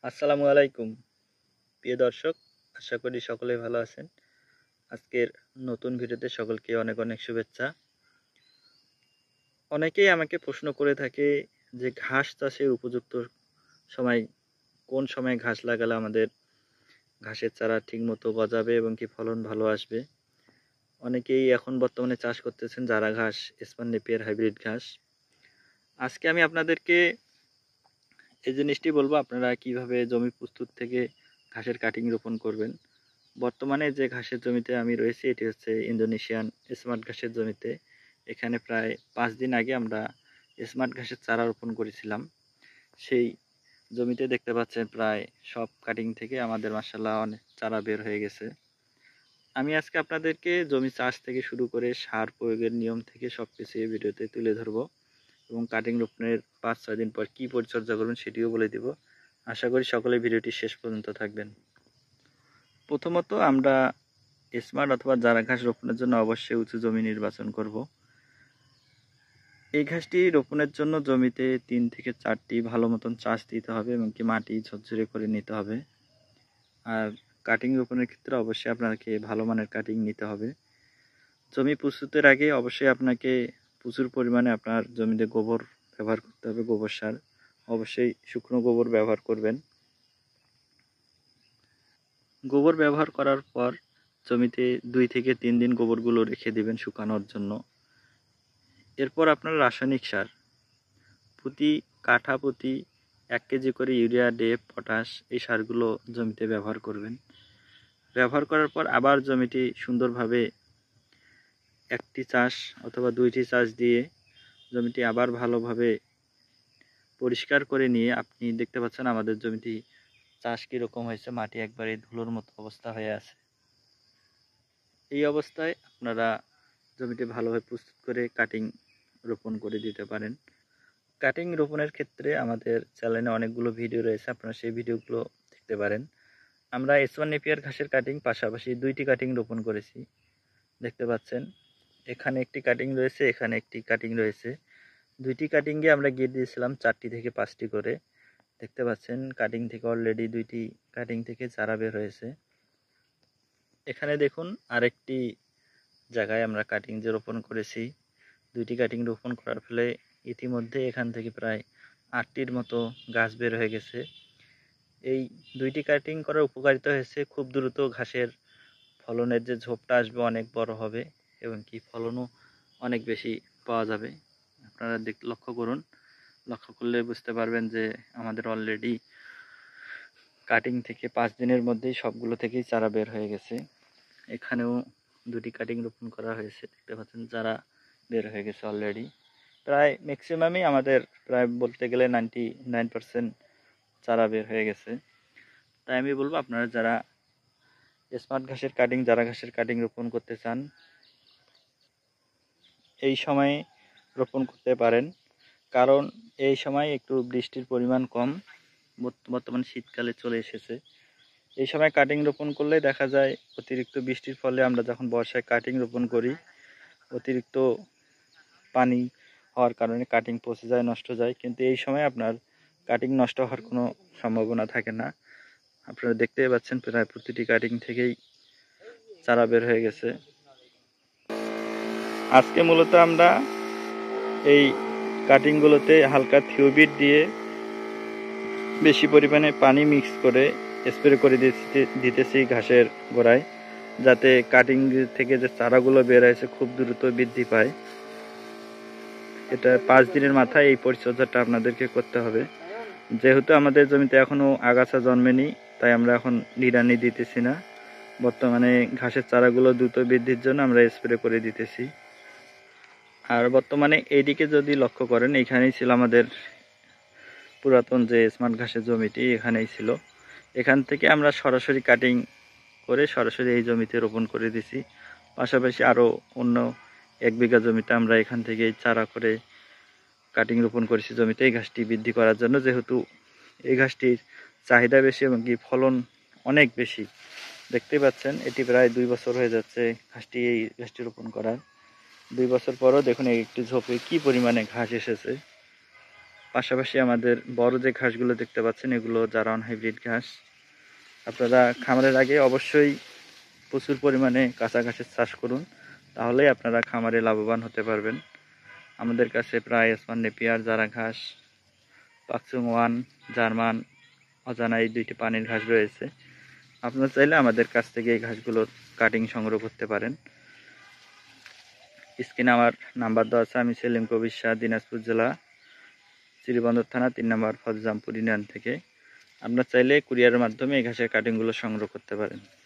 আসসালামু আলাইকুম প্রিয় দর্শক, আশা করি সকলেই ভালো আছেন। আজকের নতুন ভিডিওতে সকলকে অনেক অনেক শুভেচ্ছা। অনেকেই আমাকে প্রশ্ন করে থাকে যে ঘাস চাষের উপযুক্ত সময় কোন সময় ঘাস লাগালে আমাদের ঘাসের চারা ঠিকমতো গজাবে এবং কি ফলন ভালো আসবে। অনেকেই এখন বর্তমানে চাষ করতেছেন জারা ঘাস, স্পার নেপিয়ার হাইব্রিড ঘাস। আজকে আমি আপনাদেরকে এই জিনিসটি বলবো আপনারা কিভাবে জমি প্রস্তুত থেকে ঘাসের কাটিং রোপণ করবেন। বর্তমানে যে ঘাসের জমিতে আমি রয়েছি এটি হচ্ছে ইন্দোনেশিয়ান স্মার্ট ঘাসের জমিতে। এখানে প্রায় 5 দিন আগে আমরা স্মার্ট ঘাসের চারা রোপণ করেছিলাম। সেই জমিতে দেখতে পাচ্ছেন প্রায় সব কাটিং থেকে আমাদের মাশাআল্লাহ অনেক চারা বের হয়ে গেছে। আমি আজকে আপনাদেরকে জমি চাষ থেকে শুরু করে সার প্রয়োগের নিয়ম থেকে সব কিছু এই ভিডিওতে তুলে ধরবো এবং কাটিং রোপণের 5-6 দিন পর কী পরিচর্যা করবেন সেটিও বলে দিব। আশা করি সকলে ভিডিওটি শেষ পর্যন্ত থাকবেন। প্রথমত আমরা স্মার্ট অথবা জারা ঘাস রোপণের জন্য অবশ্যই উঁচু জমি নির্বাচন করব। এই ঘাসটি রোপণের জন্য জমিতে 3 থেকে 4টি ভালো মতন চাষ দিতে হবে এবং কি মাটি ঝরঝরে করে নিতে হবে। আর কাটিং রোপণের ক্ষেত্রে অবশ্যই আপনাকে ভালো মানের কাটিং নিতে হবে। জমি প্রস্তুতের আগে অবশ্যই আপনাকে প্রচুর পরিমাণে আপনার জমিতে গোবর ব্যবহার করতে হবে, গোবর সার। অবশ্যই শুকনো গোবর ব্যবহার করবেন। গোবর ব্যবহার করার পর জমিতে 2 থেকে 3 দিন গোবরগুলো রেখে দিবেন শুকানোর জন্য। এরপর আপনার রাসায়নিক সার প্রতি কাঠা প্রতি 1 কেজি করে ইউরিয়া, DAP, পটাশ এই সারগুলো জমিতে ব্যবহার করবেন। ব্যবহার করার পর আবার জমিটি সুন্দরভাবে 1টি চাষ অথবা 2টি চাষ দিয়ে জমিটি আবার ভালোভাবে পরিষ্কার করে নিয়ে আপনি দেখতে পাচ্ছেন আমাদের জমিটি চাষ কীরকম হয়েছে, মাটি একবারে ধুলোর মতো অবস্থা হয়ে আছে। এই অবস্থায় আপনারা জমিটি ভালোভাবে প্রস্তুত করে কাটিং রোপণ করে দিতে পারেন। কাটিং রোপণের ক্ষেত্রে আমাদের চ্যানেলে অনেকগুলো ভিডিও রয়েছে, আপনারা সেই ভিডিওগুলো দেখতে পারেন। আমরা স্পার নেপিয়ার ঘাসের কাটিং পাশাপাশি 2টি কাটিং রোপণ করেছি। দেখতে পাচ্ছেন এখানে একটি কাটিং রয়েছে, এখানে একটি কাটিং রয়েছে। 2টি কাটিংয়ে আমরা গিয়ে দিয়েছিলাম 4টি থেকে 5টি করে। দেখতে পাচ্ছেন কাটিং থেকে অলরেডি 2টি কাটিং থেকে চারা বের হয়েছে। এখানে দেখুন আরেকটি জায়গায় আমরা কাটিং যে রোপণ করেছি, 2টি কাটিং রোপণ করার ফলে ইতিমধ্যে এখান থেকে প্রায় 8টির মতো গাছ বের হয়ে গেছে। এই 2টি কাটিং করার উপকারিতা হয়েছে খুব দ্রুত ঘাসের ফলনের যে ঝোপটা আসবে অনেক বড় হবে এবং কি ফলনও অনেক বেশি পাওয়া যাবে। আপনারা লক্ষ্য করুন, লক্ষ্য করলে বুঝতে পারবেন যে আমাদের অলরেডি কাটিং থেকে 5 দিনের মধ্যেই সবগুলো থেকেই চারা বের হয়ে গেছে। এখানেও 2টি কাটিং রোপণ করা হয়েছে, দেখতে পাচ্ছেন চারা বের হয়ে গেছে অলরেডি। প্রায় ম্যাক্সিমামই আমাদের প্রায় বলতে গেলে 99% চারা বের হয়ে গেছে। তাই আমি বলবো আপনারা যারা স্মার্ট ঘাসের কাটিং, জারা ঘাসের কাটিং রোপণ করতে চান এই সময়ে রোপণ করতে পারেন, কারণ এই সময় একটু বৃষ্টির পরিমাণ কম। বর্তমানে শীতকালে চলে এসেছে। এই সময় কাটিং রোপণ করলে দেখা যায় অতিরিক্ত বৃষ্টির ফলে আমরা যখন বর্ষায় কাটিং রোপণ করি অতিরিক্ত পানি হওয়ার কারণে কাটিং পচে যায়, নষ্ট যায়। কিন্তু এই সময় আপনার কাটিং নষ্ট হওয়ার কোনো সম্ভাবনা থাকে না। আপনারা দেখতেই পাচ্ছেন প্রায় প্রতিটি কাটিং থেকেই চারা বের হয়ে গেছে। আজকে মূলত আমরা এই কাটিংগুলোতে হালকা থিওবিট দিয়ে বেশি পরিমাণে পানি মিক্স করে স্প্রে করে দিতেছি ঘাসের গোড়ায়, যাতে কাটিং থেকে যে চারাগুলো বের হয়েছে খুব দ্রুত বৃদ্ধি পায়। এটা 5 দিনের মাথায় এই পরিচর্যাটা আপনাদেরকে করতে হবে। যেহেতু আমাদের জমিতে এখনও আগাছা জন্মেনি তাই আমরা এখন নিড়ানি দিতেছি না। বর্তমানে ঘাসের চারাগুলো দ্রুত বৃদ্ধির জন্য আমরা স্প্রে করে দিতেছি। আর বর্তমানে এইদিকে যদি লক্ষ্য করেন, এখানেই ছিল আমাদের পুরাতন যে স্মার্ট ঘাসের জমিটি, এখানেই ছিল। এখান থেকে আমরা সরাসরি কাটিং করে সরাসরি এই জমিতে রোপণ করে দিছি। পাশাপাশি আরও অন্য 1 বিঘা জমিতে আমরা এখান থেকে চারা করে কাটিং রোপণ করেছি জমিতে এই ঘাসটি বৃদ্ধি করার জন্য। যেহেতু এই ঘাসটির চাহিদা বেশি এবং কি ফলন অনেক বেশি। দেখতেই পাচ্ছেন এটি প্রায় 2 বছর হয়ে যাচ্ছে এই ঘাসটি রোপণ করার। 2 বছর পরও দেখুন একটি ঝোপে কি পরিমাণে ঘাস এসেছে। পাশাপাশি আমাদের বড় যে ঘাসগুলো দেখতে পাচ্ছেন এগুলো জারাওয়ান হাইব্রিড ঘাস। আপনারা খামারের আগে অবশ্যই প্রচুর পরিমাণে কাঁচা ঘাসের চাষ করুন, তাহলেই আপনারা খামারে লাভবান হতে পারবেন। আমাদের কাছে প্রায় ওসমান নেপিয়ার, জারা ঘাস, পাকচুং ওয়ান, জার্মান, অজানা এই দুইটি পানির ঘাস রয়েছে। আপনারা চাইলে আমাদের কাছ থেকে এই ঘাসগুলোর কাটিং সংগ্রহ করতে পারেন। স্ক্রিনে আমার নাম্বার দেওয়া আছে। আমি সেলিম কবির শাহ, দিনাজপুর জেলা, শ্রীবন্দর থানা 3 নম্বর ফজজামপুর ইউনিয়ন থেকে। আপনারা চাইলে কুরিয়ারের মাধ্যমে এই ঘাসের কাটিংগুলো সংগ্রহ করতে পারেন।